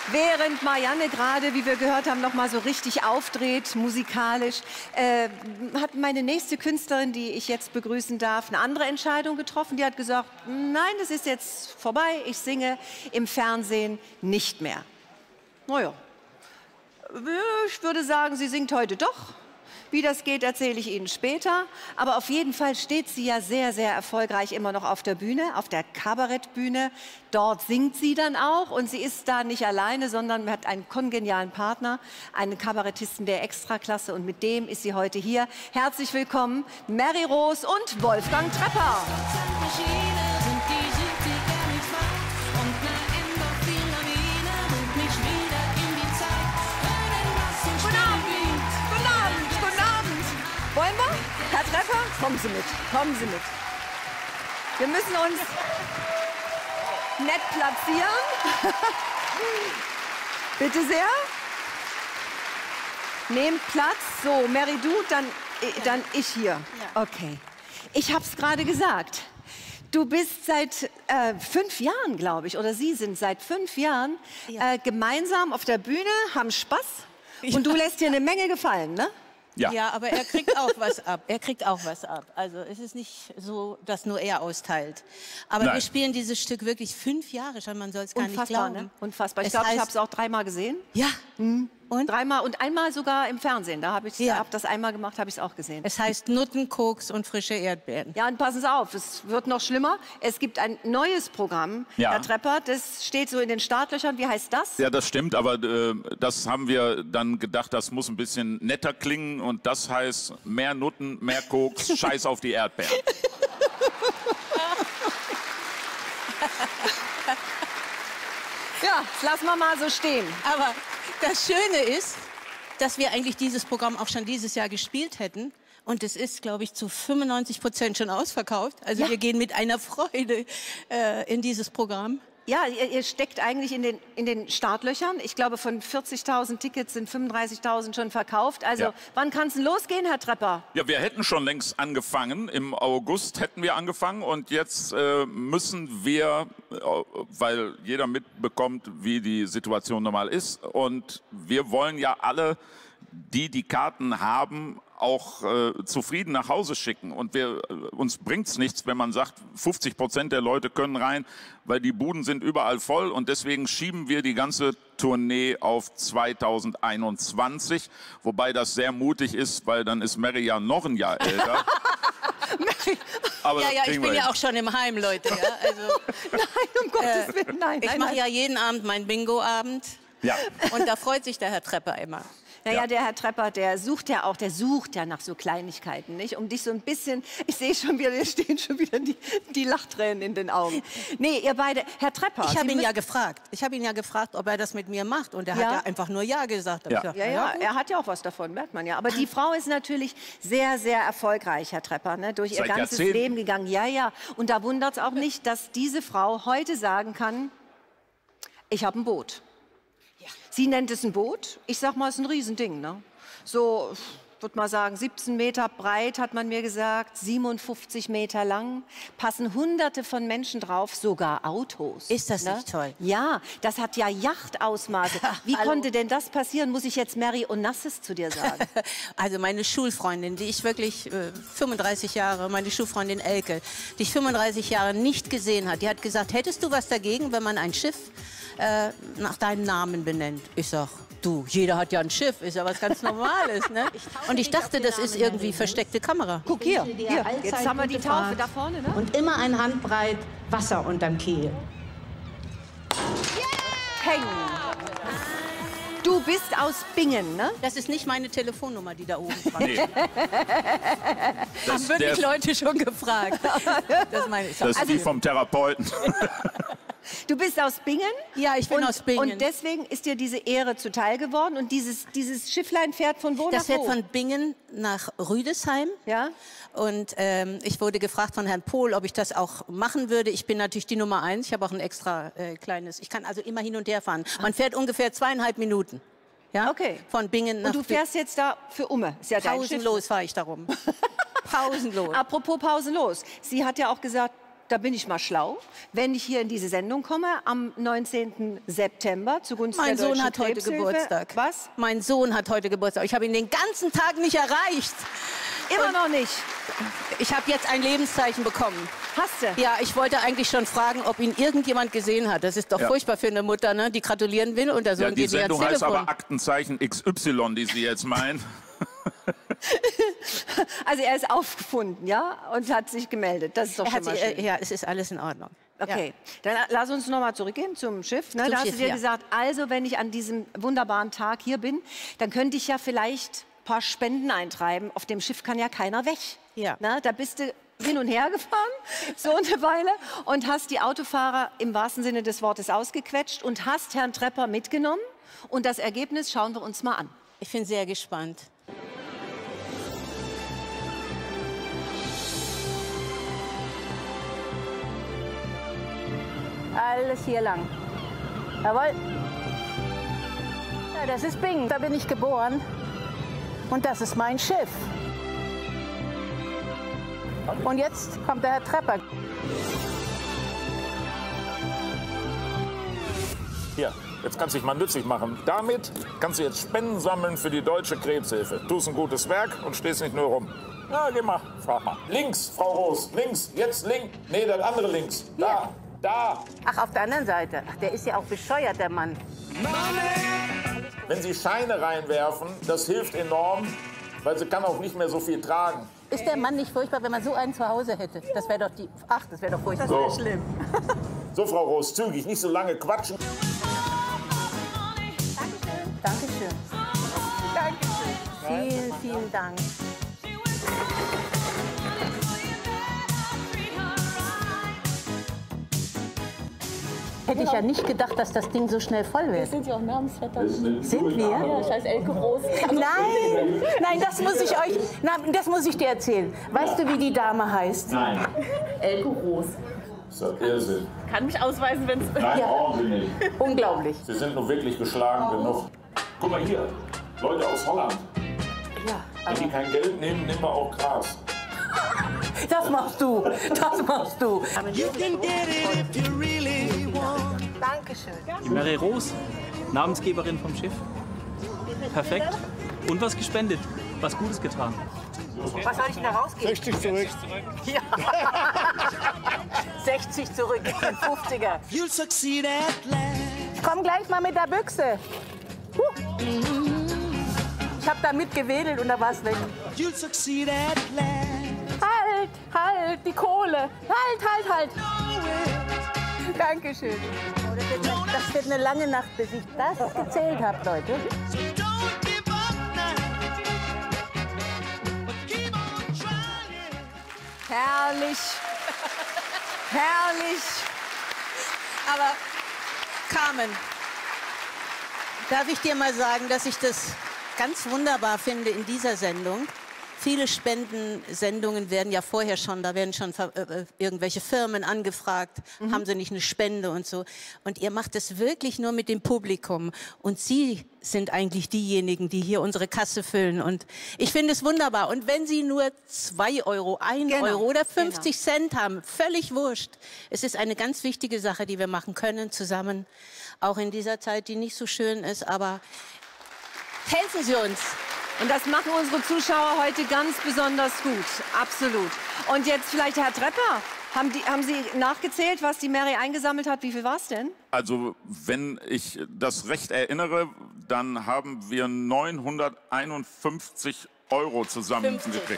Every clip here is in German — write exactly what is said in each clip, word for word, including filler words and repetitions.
Während Marianne gerade, wie wir gehört haben, noch mal so richtig aufdreht, musikalisch, äh, hat meine nächste Künstlerin, die ich jetzt begrüßen darf, eine andere Entscheidung getroffen. Die hat gesagt, nein, das ist jetzt vorbei, ich singe im Fernsehen nicht mehr. Naja, ich würde sagen, sie singt heute doch. Wie das geht, erzähle ich Ihnen später. Aber auf jeden Fall steht sie ja sehr, sehr erfolgreich immer noch auf der Bühne, auf der Kabarettbühne. Dort singt sie dann auch. Und sie ist da nicht alleine, sondern hat einen kongenialen Partner, einen Kabarettisten der Extraklasse. Und mit dem ist sie heute hier. Herzlich willkommen, Mary Rose und Wolfgang Trepper. Wollen wir? Herr Trepper, kommen Sie mit, kommen Sie mit. Wir müssen uns nett platzieren. Bitte sehr. Nehmt Platz. So, Mary, du, dann, dann ich hier. Okay. Ich habe es gerade gesagt. Du bist seit äh, fünf Jahren, glaube ich, oder Sie sind seit fünf Jahren äh, gemeinsam auf der Bühne, haben Spaß. Und du lässt dir eine Menge gefallen, ne? Ja. Ja, aber er kriegt auch was ab. Er kriegt auch was ab. Also es ist nicht so, dass nur er austeilt. Aber Nein. wir spielen dieses Stück wirklich fünf Jahre schon. Man soll es gar nicht Unfassbar, glauben. ne? Unfassbar. Ich Es glaube, ich heißt- habe es auch dreimal gesehen. Ja. Mhm. Und? Dreimal und einmal sogar im Fernsehen. Da habe ich Ja. hab das einmal gemacht, habe ich es auch gesehen. Es heißt Nutten, Koks und frische Erdbeeren. Ja, und passen Sie auf, es wird noch schlimmer. Es gibt ein neues Programm, Ja. Herr Trepper, das steht so in den Startlöchern. Wie heißt das? Ja, das stimmt, aber äh, das haben wir dann gedacht, das muss ein bisschen netter klingen und das heißt mehr Nutten, mehr Koks, Scheiß auf die Erdbeeren. Ja, das lassen wir mal so stehen. Aber das Schöne ist, dass wir eigentlich dieses Programm auch schon dieses Jahr gespielt hätten. Und es ist, glaube ich, zu fünfundneunzig Prozent schon ausverkauft. Also Ja. wir gehen mit einer Freude äh, in dieses Programm. Ja, ihr, ihr steckt eigentlich in den, in den Startlöchern. Ich glaube, von vierzigtausend Tickets sind fünfunddreißigtausend schon verkauft. Also, Ja. wann kann es denn losgehen, Herr Trepper? Ja, wir hätten schon längst angefangen. Im August hätten wir angefangen und jetzt äh, müssen wir, äh, weil jeder mitbekommt, wie die Situation normal ist und wir wollen ja alle, die die Karten haben, auch äh, zufrieden nach Hause schicken. Und wir, äh, uns bringt's nichts, wenn man sagt, fünfzig Prozent der Leute können rein, weil die Buden sind überall voll. Und deswegen schieben wir die ganze Tournee auf zweitausendeinundzwanzig. Wobei das sehr mutig ist, weil dann ist Mary ja noch ein Jahr älter. Aber Ja, das ja, ich kriegen bin wir ja hin. auch schon im Heim, Leute. Ja? Also, Nein, um Gottes Willen, nein. ich nein, mache nein. ja jeden Abend meinen Bingo-Abend. Ja. Und da freut sich der Herr Trepper immer. Naja, Ja. der Herr Trepper, der sucht ja auch, der sucht ja nach so Kleinigkeiten, nicht? Um dich so ein bisschen, ich sehe schon wieder, dir stehen schon wieder die, die Lachtränen in den Augen. Nee, ihr beide, Herr Trepper. Ich habe Sie ihn ja müssen- gefragt. Ich habe ihn ja gefragt, ob er das mit mir macht. Und er Ja. hat ja einfach nur Ja gesagt. Hab Ja. ich gesagt, Ja, na ja, gut. er hat ja auch was davon, merkt man ja. Aber die Frau ist natürlich sehr, sehr erfolgreich, Herr Trepper, ne? Durch ihr Seit ganzes Jahrzehnten. Leben gegangen. Ja, ja. Und da wundert es auch nicht, dass diese Frau heute sagen kann, ich habe ein Boot. Sie nennt es ein Boot. Ich sag mal, es ist ein Riesending, ne? So, würde mal sagen, siebzehn Meter breit, hat man mir gesagt, siebenundfünfzig Meter lang, passen Hunderte von Menschen drauf, sogar Autos. Ist das ne? nicht toll? Ja, das hat ja Yachtausmaße. Wie Hallo. konnte denn das passieren, muss ich jetzt Mary Onassis zu dir sagen. Also meine Schulfreundin, die ich wirklich äh, fünfunddreißig Jahre, meine Schulfreundin Elke, die ich fünfunddreißig Jahre nicht gesehen hat, die hat gesagt, hättest du was dagegen, wenn man ein Schiff äh, nach deinem Namen benennt? Ich sag, du, jeder hat ja ein Schiff, ist ja was ganz Normales, ne? Und ich dachte, das ist irgendwie versteckte Kamera. Guck hier, hier, jetzt haben wir die Taufe da vorne, ne? Und immer ein Handbreit Wasser unterm Kiel. Peng. Du bist aus Bingen, ne? Das ist nicht meine Telefonnummer, die da oben dran Nee. steht. Das, Haben wirklich der, Leute schon gefragt. Das meine ich. das ist wie vom Therapeuten. Du bist aus Bingen? Ja, ich bin und, aus Bingen. Und deswegen ist dir diese Ehre zuteil geworden. Und dieses, dieses Schifflein fährt von wo Das nach fährt wo? von Bingen nach Rüdesheim. Ja? Und ähm, ich wurde gefragt von Herrn Pohl, ob ich das auch machen würde. Ich bin natürlich die Nummer eins. Ich habe auch ein extra äh, kleines. Ich kann also immer hin und her fahren. Man fährt ungefähr zweieinhalb Minuten. Ja? Okay. Von Bingen nach Und du fährst jetzt da für Umme. Ist ja dein Schiff. pausenlos fahre ich darum. pausenlos. Apropos pausenlos. Sie hat ja auch gesagt, da bin ich mal schlau, wenn ich hier in diese Sendung komme am neunzehnten September zugunsten Mein der Sohn Deutschen hat heute Krebshilfe. Geburtstag. Was? Mein Sohn hat heute Geburtstag. Ich habe ihn den ganzen Tag nicht erreicht. Immer Und noch nicht. ich habe jetzt ein Lebenszeichen bekommen. Hast du? Ja, ich wollte eigentlich schon fragen, ob ihn irgendjemand gesehen hat. Das ist doch Ja. furchtbar für eine Mutter, ne? Die gratulieren will und der Sohn Ja, die geht nicht ans Sendung heißt Telefon. aber Aktenzeichen X Y, die Sie jetzt meinen. Also er ist aufgefunden, ja, und hat sich gemeldet. Das ist doch Er schon hat mal sich, schön. äh, ja, es ist alles in Ordnung. Okay, dann lass uns noch mal zurückgehen zum Schiff. Ne? Zum Da hast Schiff, du dir ja. gesagt, also wenn ich an diesem wunderbaren Tag hier bin, dann könnte ich ja vielleicht ein paar Spenden eintreiben. Auf dem Schiff kann ja keiner weg. Ja. Na, da bist du hin und her gefahren, so eine Weile, und hast die Autofahrer im wahrsten Sinne des Wortes ausgequetscht und hast Herrn Trepper mitgenommen. Und das Ergebnis schauen wir uns mal an. Ich bin sehr gespannt. Alles hier lang. Jawohl. Ja, das ist Bing. Da bin ich geboren. Und das ist mein Schiff. Und jetzt kommt der Herr Trepper. Hier, jetzt kannst du dich mal nützlich machen. Damit kannst du jetzt Spenden sammeln für die Deutsche Krebshilfe. Tust ein gutes Werk und stehst nicht nur rum. Na, geh mal, frag mal. Links, Frau Roos, links, jetzt links. Nee, das andere links. Da, da. Ach, auf der anderen Seite. Ach, der ist ja auch bescheuert, der Mann. Wenn Sie Scheine reinwerfen, das hilft enorm, weil sie kann auch nicht mehr so viel tragen. Ist der Mann nicht furchtbar, wenn man so einen zu Hause hätte? Das wäre doch die... Ach, das wäre doch furchtbar. So. So, Frau Roos, zügig, nicht so lange quatschen. Dankeschön. Dankeschön. Vielen, vielen Dank. Hätte ich ja nicht gedacht, dass das Ding so schnell voll wird. Sind Sie auch Namensvetter? Sind wir? Ja, scheiß Elke Roos. Nein, nein, das muss ich euch, na, das muss ich dir erzählen. Weißt du, wie die Dame heißt? Nein. Elke Roos. Das ist doch Irrsinn. Kann mich ausweisen, wenn es... Nein, brauchen Sie nicht. Unglaublich. Sie sind nur wirklich geschlagen genug. Guck mal hier, Leute aus Holland. Ja, Wenn die kein Geld nehmen, nehmen wir auch Gras. das machst du, das machst du. Dankeschön. Die Mary Roos, Namensgeberin vom Schiff. Perfekt. Und was gespendet, was Gutes getan. Was soll ich denn da rausgeben? sechzig zurück. Ja. sechzig zurück, fünfziger. Ich komm gleich mal mit der Büchse. Huh. Ich hab da mitgewedelt und da war's weg. Halt, halt, die Kohle. Halt, halt, halt. Dankeschön. Oh, das, wird eine, das wird eine lange Nacht, bis ich das gezählt habe, Leute. Herrlich. Herrlich. Aber Carmen, darf ich dir mal sagen, dass ich das ganz wunderbar finde in dieser Sendung. Viele Spendensendungen werden ja vorher schon, da werden schon äh, irgendwelche Firmen angefragt, mhm. haben sie nicht eine Spende und so. Und ihr macht es wirklich nur mit dem Publikum. Und Sie sind eigentlich diejenigen, die hier unsere Kasse füllen. Und ich finde es wunderbar. Und wenn Sie nur zwei Euro, ein Genau. Euro oder fünfzig Cent haben, völlig wurscht. Es ist eine ganz wichtige Sache, die wir machen können zusammen. Auch in dieser Zeit, die nicht so schön ist, aber helfen Sie uns. Und das machen unsere Zuschauer heute ganz besonders gut. Absolut. Und jetzt vielleicht Herr Trepper. Haben, die, haben Sie nachgezählt, was die Mary eingesammelt hat? Wie viel war es denn? Also, wenn ich das recht erinnere, dann haben wir neunhunderteinundfünfzig Euro zusammengekriegt.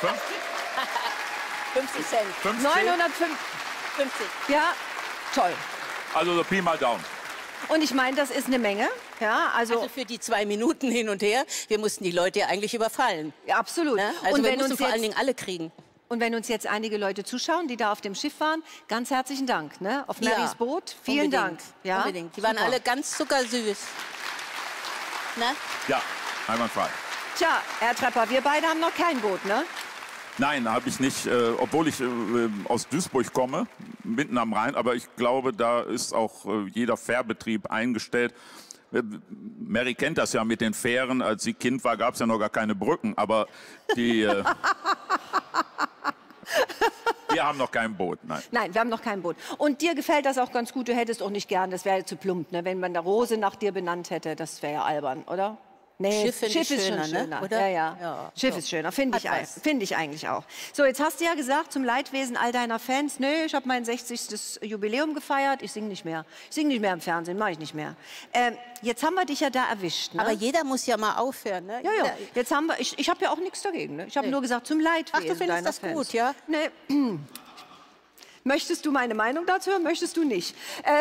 fünfzig Cent. fünfzig? fünfzig. Ja, toll. Also so Pi mal Daumen. Und ich meine, das ist eine Menge. Ja, also, Also für die zwei Minuten hin und her, wir mussten die Leute ja eigentlich überfallen. ja, absolut. Ne? Also und, wir wenn mussten uns vor allen jetzt, Dingen alle kriegen. und wenn uns jetzt einige Leute zuschauen, die da auf dem Schiff waren, ganz herzlichen Dank. Ne? Auf Marys Ja, Boot, vielen unbedingt, Dank. Ja, Unbedingt. Die waren super. alle ganz zuckersüß. Ne? Ja, einwandfrei. Tja, Herr Trepper, wir beide haben noch kein Boot, ne? Nein, habe ich nicht, äh, obwohl ich äh, aus Duisburg komme, mitten am Rhein. Aber ich glaube, da ist auch äh, jeder Fährbetrieb eingestellt. Äh, Mary kennt das ja mit den Fähren. Als sie Kind war, gab es ja noch gar keine Brücken. Aber die, äh, Wir haben noch kein Boot, nein. Nein, wir haben noch kein Boot. Und dir gefällt das auch ganz gut. Du hättest auch nicht gern, das wäre zu plump, ne? Wenn man der Rose nach dir benannt hätte. Das wäre ja albern, oder? Nee, Schiff, Schiff ist schöner, schon ne? schöner. Oder? Ja, ja. Ja, Schiff so. ist schöner, finde ich, Hat was. find ich eigentlich auch. So, jetzt hast du ja gesagt, zum Leidwesen all deiner Fans, nö, ich habe mein sechzigstes Jubiläum gefeiert, ich singe nicht mehr. Ich singe nicht mehr im Fernsehen, mache ich nicht mehr. Ähm, jetzt haben wir dich ja da erwischt, ne? Aber jeder muss ja mal aufhören, ne? Ja, ja. Jeder- Jetzt haben wir, ich, ich habe ja auch nichts dagegen. Ne? Ich habe Nee. nur gesagt, zum Leidwesen Ach, du findest deiner das Fans. gut, ja? Nee. Möchtest du meine Meinung dazu hören? Möchtest du nicht? Äh,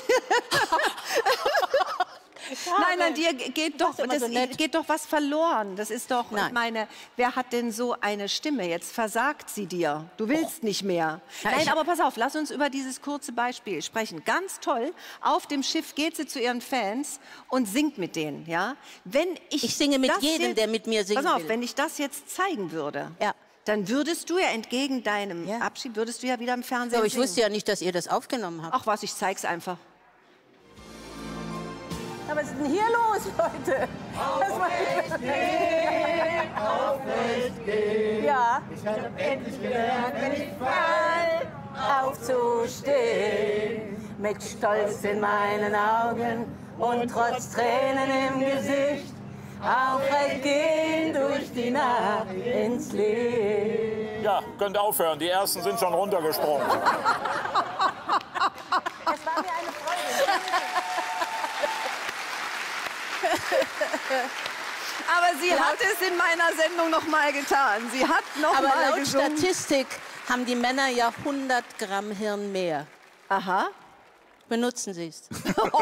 Nein, an dir geht doch, immer das so nett. geht doch was verloren. Das ist doch, Nein. ich meine, wer hat denn so eine Stimme? Jetzt versagt sie dir. Du willst nicht mehr. Ja, Nein, ich- aber pass auf, lass uns über dieses kurze Beispiel sprechen. Ganz toll. Auf dem Schiff geht sie zu ihren Fans und singt mit denen. Ja? Wenn ich, Ich singe mit das jedem, jetzt, der mit mir singen Pass auf, will. wenn ich das jetzt zeigen würde, Ja. dann würdest du ja entgegen deinem Ja. Abschied, würdest du ja wieder im Fernsehen Aber ich singen. wusste ja nicht, dass ihr das aufgenommen habt. Ach was, ich zeig's einfach. Ja, was ist denn hier los, Leute? Was macht ihr? Ja. Ich habe endlich gelernt, wenn ich fall, aufzustehen. Mit Stolz in meinen Augen und trotz Tränen im Gesicht. Aufrecht gehen durch die Nacht ins Licht. Ja, könnt aufhören. Die ersten sind schon runtergesprungen. Es war mir eine Freude. Aber sie hat es in meiner Sendung noch mal getan. Sie hat noch Aber mal laut gesungen. Statistik haben die Männer ja hundert Gramm Hirn mehr. Aha. Benutzen Sie es.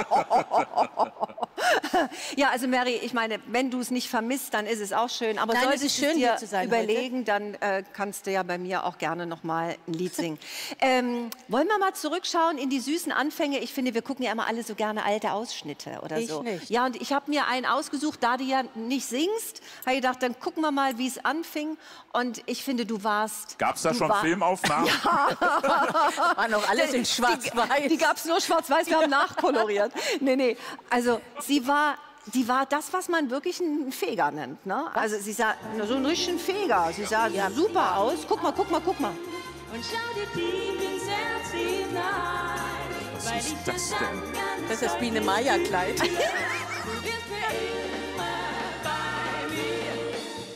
Ja, also Mary, ich meine, wenn du es nicht vermisst, dann ist es auch schön. Aber Nein, es solltest ist du schön, dir hier zu sein überlegen, dann äh, kannst du ja bei mir auch gerne noch mal ein Lied singen. ähm, wollen wir mal zurückschauen in die süßen Anfänge? Ich finde, wir gucken ja immer alle so gerne alte Ausschnitte oder Ich so. nicht. Ja, und ich habe mir einen ausgesucht, da du ja nicht singst, habe ich gedacht, dann gucken wir mal, wie es anfing. Und ich finde, du warst... Gab es da du schon war- Filmaufnahmen? War noch alles in Die, Schwarz-Weiß. die gab es nur schwarz-weiß, wir haben nachkoloriert. Nee, nee, also sie war... Die war das, was man wirklich einen Feger nennt. Ne? Also sie sah so einen richtigen Feger. Sie sah super aus. Guck mal, guck mal, guck mal. Und schau dir tief ins Herz hinein. Was ist das denn? Das ist das Biene Meier-Kleid. Wird für immer bei mir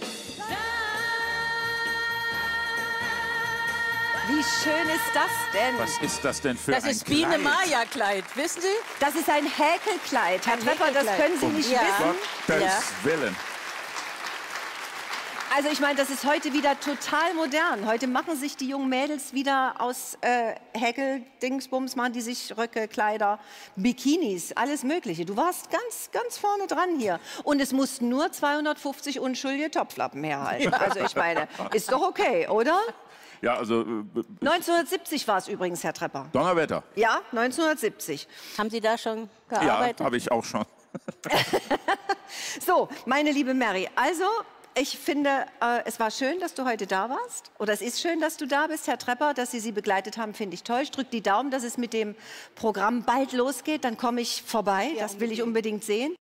Wie schön ist das denn? Was ist das denn für Das ein ist Biene Kleid? Meier-Kleid, wissen Sie? Das ist ein Häkelkleid. Herr Ein Trepper, das Häkelkleid. können Sie nicht Ja. wissen. Gottes Ja. Willen. Also ich meine, das ist heute wieder total modern. Heute machen sich die jungen Mädels wieder aus äh, Häkel-Dingsbums, machen die sich Röcke, Kleider, Bikinis, alles Mögliche. Du warst ganz, ganz vorne dran hier. Und es mussten nur zweihundertfünfzig unschuldige Topflappen herhalten. Also ich meine, ist doch okay, oder? Ja, also äh, neunzehnhundertsiebzig war es übrigens, Herr Trepper. Donnerwetter. Ja, neunzehnhundertsiebzig. Haben Sie da schon Ja, gearbeitet? habe ich auch schon. So, meine liebe Mary, also ich finde, äh, es war schön, dass du heute da warst. Oder es ist schön, dass du da bist, Herr Trepper, dass Sie sie begleitet haben, finde ich toll. Ich drücke die Daumen, dass es mit dem Programm bald losgeht. Dann komme ich vorbei. Das will ich unbedingt sehen.